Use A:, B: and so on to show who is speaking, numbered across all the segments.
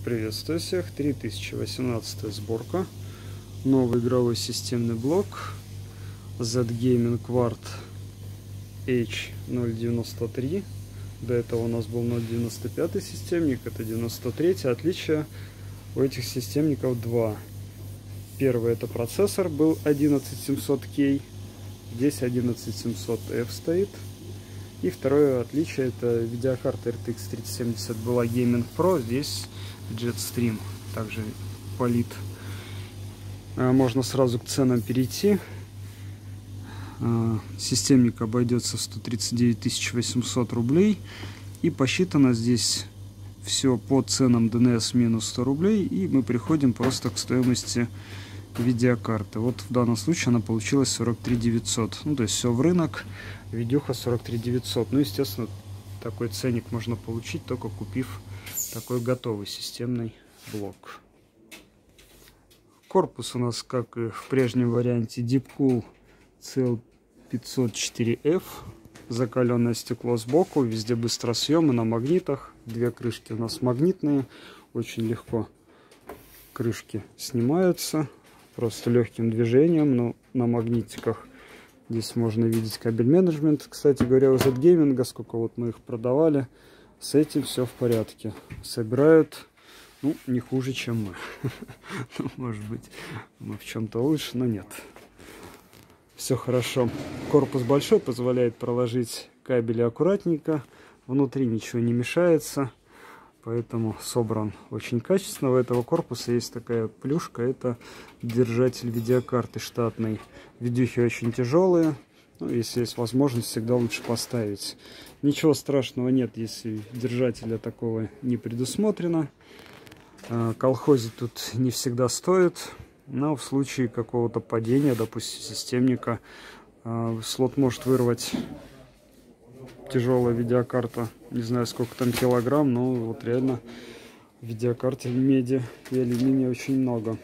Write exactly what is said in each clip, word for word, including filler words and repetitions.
A: Приветствую всех. три тысячи восемнадцатая сборка. Новый игровой системный блок Z-Gaming Quad H ноль девяносто три. До этого у нас был ноль девяносто пятый системник, это девяносто третий. Отличие у этих системников два. Первый — это процессор был одиннадцать семьсот кей, здесь одиннадцать семьсот эф стоит. И второе отличие — это видеокарта эр ти экс тридцать семьдесят была Gaming Pro, здесь Jetstream также полит. Можно сразу к ценам перейти. Системник обойдется в сто тридцать девять тысяч восемьсот рублей. И посчитано здесь все по ценам ди эн эс минус сто рублей. И мы приходим просто к стоимости видеокарты. Вот в данном случае она получилась сорок три девятьсот. Ну, то есть все в рынок. Видюха сорок три девятьсот. Ну, естественно, такой ценник можно получить, только купив такой готовый системный блок. Корпус у нас, как и в прежнем варианте, Deepcool си эл пятьсот четыре эф. Закаленное стекло сбоку, везде быстросъемы на магнитах. Две крышки у нас магнитные. Очень легко крышки снимаются. Просто легким движением, но на магнитиках. Здесь можно видеть кабель менеджмент. Кстати говоря, у Z-Gaming, сколько вот мы их продавали, с этим все в порядке. Собирают, ну, не хуже, чем мы. Ну, может быть, мы в чем-то лучше, но нет. Все хорошо. Корпус большой, позволяет проложить кабели аккуратненько. Внутри ничего не мешается, поэтому собран очень качественно. У этого корпуса есть такая плюшка, это держатель видеокарты штатный. Видюхи очень тяжелые, ну, если есть возможность, всегда лучше поставить. Ничего страшного нет, если держателя такого не предусмотрено. Колхозить тут не всегда стоит, но в случае какого-то падения, допустим, системника, слот может вырвать. Тяжелая видеокарта, не знаю сколько там килограмм, но вот реально в видеокарте меди и алюминия очень много.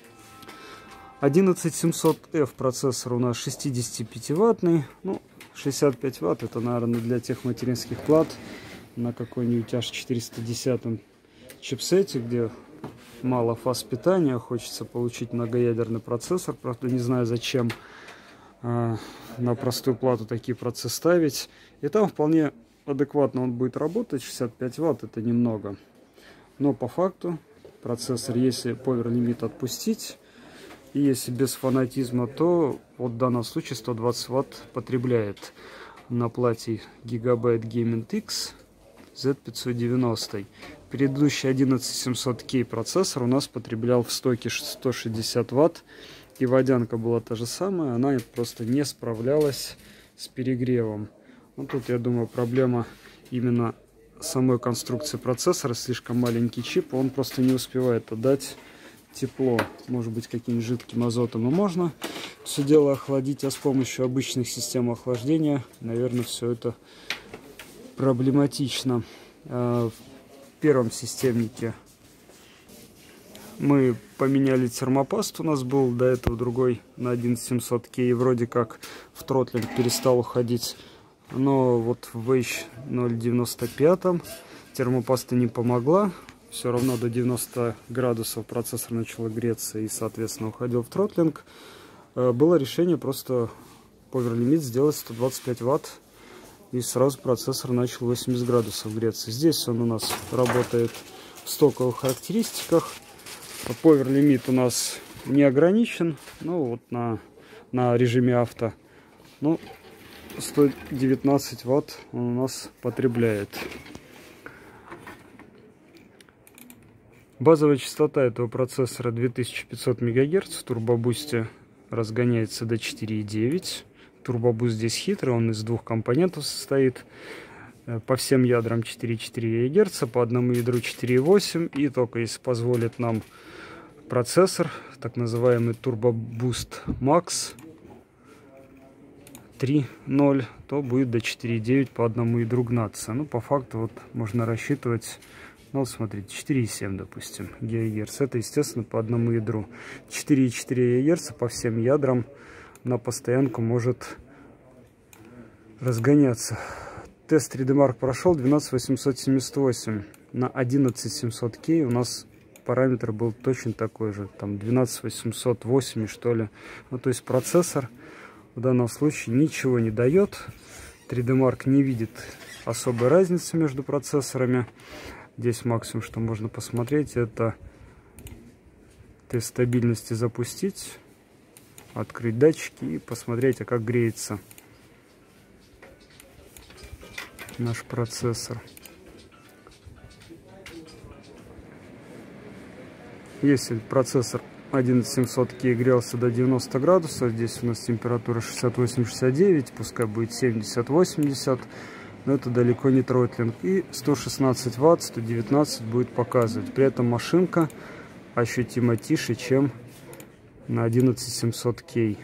A: одиннадцать семьсот эф процессор у нас шестидесятипятиваттный, ну, шестьдесят пять ватт это, наверное, для тех материнских плат на какой-нибудь аш четыреста десять чипсете, где мало фаз питания, хочется получить многоядерный процессор. Правда, не знаю, зачем э, на простую плату такие процессы ставить. И там вполне адекватно он будет работать. шестьдесят пять ватт это немного. Но по факту процессор, если повер лимит отпустить, и если без фанатизма, то вот в данном случае сто двадцать ватт потребляет на плате Gigabyte Gaming X зет пятьсот девяносто. Предыдущий одиннадцать семьсот кей процессор у нас потреблял в стоке сто шестьдесят ватт. И водянка была та же самая, она просто не справлялась с перегревом. Ну, тут, я думаю, проблема именно самой конструкции процессора. Слишком маленький чип, он просто не успевает отдать тепло. Может быть, каким-нибудь жидким азотом и можно все дело охладить, а с помощью обычных систем охлаждения, наверное, все это проблематично. В первом системнике мы поменяли термопаст, у нас был до этого другой на одиннадцать семьсот кей, вроде как в тротлинг перестал уходить. Но вот в эйч ноль девяносто пять термопаста не помогла. Все равно до девяноста градусов процессор начал греться и, соответственно, уходил в тротлинг. Было решение просто повер-лимит сделать сто двадцать пять ватт. И сразу процессор начал восемьдесят градусов греться. Здесь он у нас работает в стоковых характеристиках. Повер-лимит у нас не ограничен. Ну, вот на, на режиме авто. Ну, сто девятнадцать ватт он у нас потребляет. Базовая частота этого процессора две тысячи пятьсот мегагерц. В турбобусте разгоняется до четыре и девять. Турбобуст здесь хитрый, он из двух компонентов состоит. По всем ядрам четыре и четыре ГГц, по одному ядру четыре и восемь. И только если позволит нам процессор, так называемый турбобуст Max три ноль, то будет до четыре и девять по одному ядру гнаться. Ну, по факту вот можно рассчитывать, ну, вот смотрите, четыре и семь, допустим, ГГц. Это, естественно, по одному ядру. четыре и четыре ГГц по всем ядрам на постоянку может разгоняться. Тест три дэ Mark прошел, двенадцать восемьсот семьдесят восемь. На одиннадцать семьсот кей у нас параметр был точно такой же, там двенадцать восемьсот восемь, что ли. Ну, то есть процессор в данном случае ничего не дает. три дэ Mark не видит особой разницы между процессорами. Здесь максимум, что можно посмотреть, это тест стабильности запустить, открыть датчики и посмотреть, а как греется наш процессор. Если процессор одиннадцать семьсот кей грелся до девяноста градусов, здесь у нас температура шестьдесят восемь — шестьдесят девять, пускай будет семьдесят — восемьдесят, но это далеко не тротлинг. И сто шестнадцать ватт, сто девятнадцать будет показывать. При этом машинка ощутимо тише, чем на одиннадцать семьсот кей.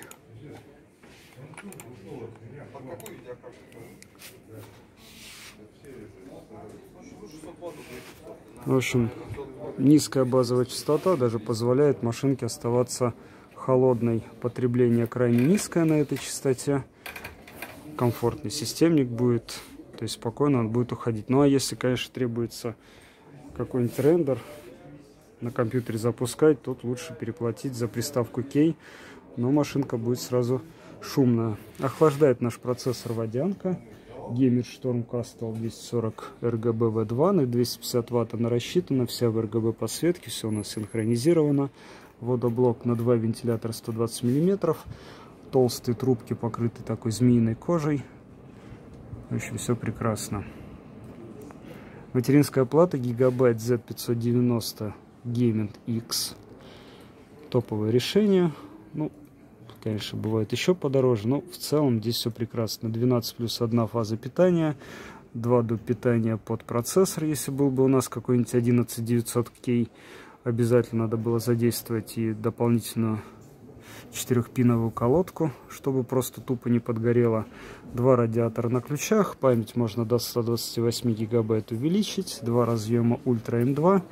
A: В общем, низкая базовая частота даже позволяет машинке оставаться холодной. Потребление крайне низкое на этой частоте. Комфортный системник будет, то есть спокойно он будет уходить. Ну а если, конечно, требуется какой-нибудь рендер на компьютере запускать, тут лучше переплатить за приставку кей, но машинка будет сразу шумная. Охлаждает наш процессор водянка Gaming Storm Castle двести сорок эр джи би ви два, на двести пятьдесят ватт она рассчитана, вся в эр джи би подсветке, все у нас синхронизировано. Водоблок на два вентилятора сто двадцать миллиметров, толстые трубки покрыты такой змеиной кожей. В общем, все прекрасно. Материнская плата Gigabyte зет пятьсот девяносто Gaming X. Топовое решение. Ну, конечно, бывает еще подороже, но в целом здесь все прекрасно. двенадцать плюс одна фаза питания, два до питания под процессор. Если был бы у нас какой-нибудь одиннадцать девятьсот кей, обязательно надо было задействовать и дополнительную четырехпиновую колодку, чтобы просто тупо не подгорело. Два радиатора на ключах, память можно до ста двадцати восьми гигабайт увеличить, два разъема Ультра эм два.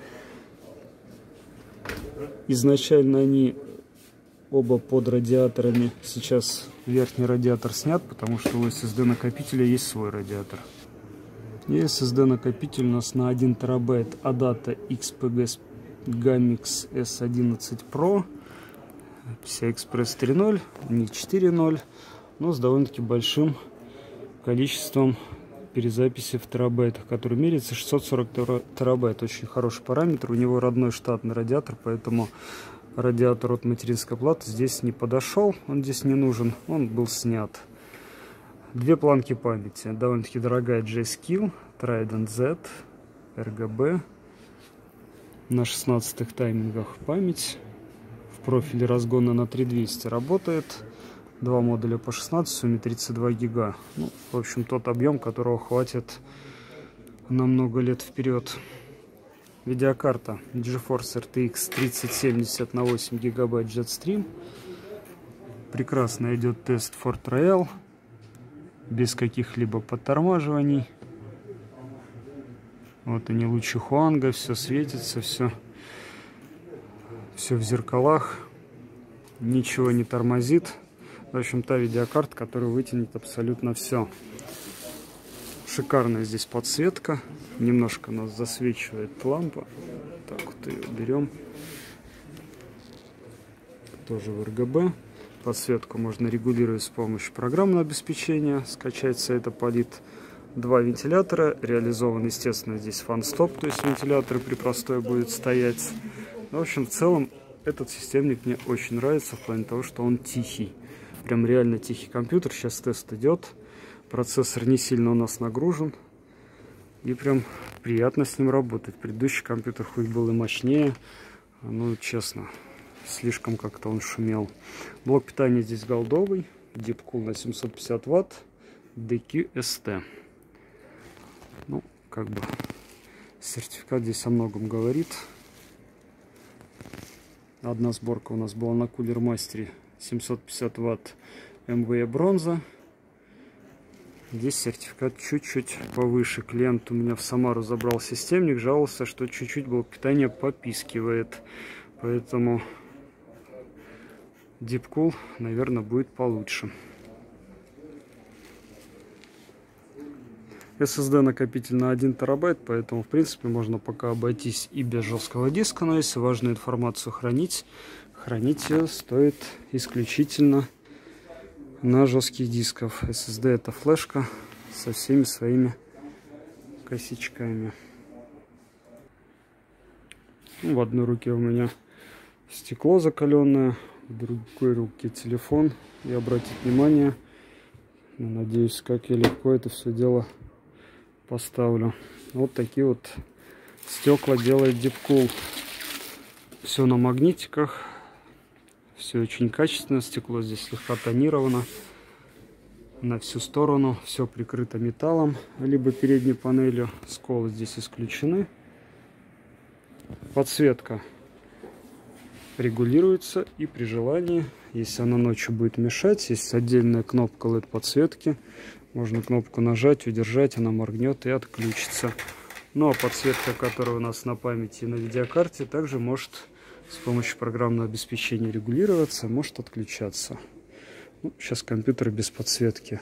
A: Изначально они оба под радиаторами. Сейчас верхний радиатор снят, потому что у эс эс ди накопителя есть свой радиатор. И эс эс ди накопитель у нас на один терабайт Adata икс пи джи Gamix эс одиннадцать про, пи си ай Express три ноль, не четыре ноль, но с довольно-таки большим количеством перезаписи в терабайтах, который меряется шестьсот сорок терабайт. Очень хороший параметр. У него родной штатный радиатор, поэтому радиатор от материнской платы здесь не подошел, он здесь не нужен, он был снят. Две планки памяти, довольно-таки дорогая G-Skill, Trident Z, эр джи би, на шестнадцатых таймингах память, в профиле разгона на три двести работает, два модуля по шестнадцать, в сумме тридцать два гига. Ну, в общем, тот объем, которого хватит на много лет вперед. Видеокарта GeForce эр ти экс тридцать семьдесят на восемь гигабайт Jetstream. Прекрасно идет тест Ford Royale, без каких-либо подтормаживаний. Вот они, лучи Хуанга, все светится, все, все в зеркалах, ничего не тормозит. В общем, та видеокарта, которая вытянет абсолютно все. Шикарная здесь подсветка. Немножко нас засвечивает лампа. Так вот ее берем. Тоже в эр джи би. Подсветку можно регулировать с помощью программного обеспечения. Скачать Cytopolit. Два вентилятора. Реализован, естественно, здесь фан-стоп. То есть вентилятор при простой будет стоять. В общем, в целом, этот системник мне очень нравится в плане того, что он тихий. Прям реально тихий компьютер. Сейчас тест идет. Процессор не сильно у нас нагружен. И прям приятно с ним работать. Предыдущий компьютер хоть был и мощнее. Ну, честно, слишком как-то он шумел. Блок питания здесь голдовый. Deepcool на семьсот пятьдесят ватт. ди кью эс ти. Ну, как бы сертификат здесь о многом говорит. Одна сборка у нас была на Cooler Master. семьсот пятьдесят ватт эм ви и бронза. Здесь сертификат чуть-чуть повыше. Клиент у меня в Самару забрал системник, жаловался, что чуть-чуть блок питания попискивает. Поэтому Deepcool, наверное, будет получше. эс эс ди накопитель на один терабайт, поэтому в принципе можно пока обойтись и без жесткого диска, но если важную информацию хранить, хранить ее стоит исключительно на жестких дисках. эс эс ди это флешка со всеми своими косячками. Ну, в одной руке у меня стекло закаленное, в другой руке телефон. И обратить внимание, надеюсь, как я легко это все дело поставлю. Вот такие вот стекла делает Deepcool. Все на магнитиках, все очень качественное стекло, здесь слегка тонировано на всю сторону, все прикрыто металлом, либо передней панелью, сколы здесь исключены. Подсветка регулируется, и при желании, если она ночью будет мешать, есть отдельная кнопка эл и ди подсветки, можно кнопку нажать, удержать, она моргнет и отключится. Ну а подсветка, которая у нас на памяти и на видеокарте, также может с помощью программного обеспечения регулироваться, может отключаться. Ну, сейчас компьютеры без подсветки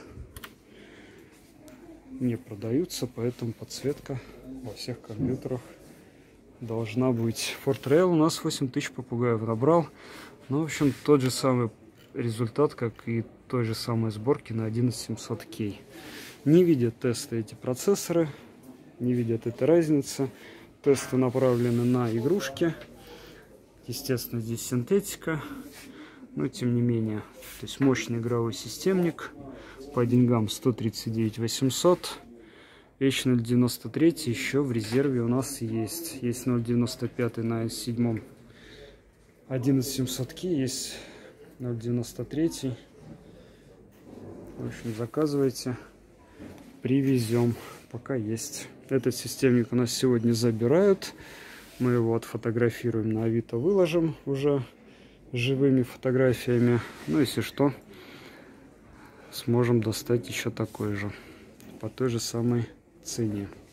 A: не продаются, поэтому подсветка во всех компьютерах должна быть. Ford Rail у нас восемь тысяч попугаев набрал. Ну, в общем, тот же самый результат, как и той же самой сборки на одиннадцать семьсот кей. Не видят тесты эти процессоры, не видят этой разницы. Тесты направлены на игрушки. Естественно, здесь синтетика, но тем не менее. То есть мощный игровой системник. По деньгам сто тридцать девять восемьсот. эйч ноль девяносто три еще в резерве у нас есть. Есть ноль девяносто пять на эс семь одиннадцать семьсот кей, есть ноль девяносто три. В общем, заказывайте, привезем, пока есть. Этот системник у нас сегодня забирают. Мы его отфотографируем, на Авито выложим уже живыми фотографиями. Ну, если что, сможем достать еще такой же по той же самой цене.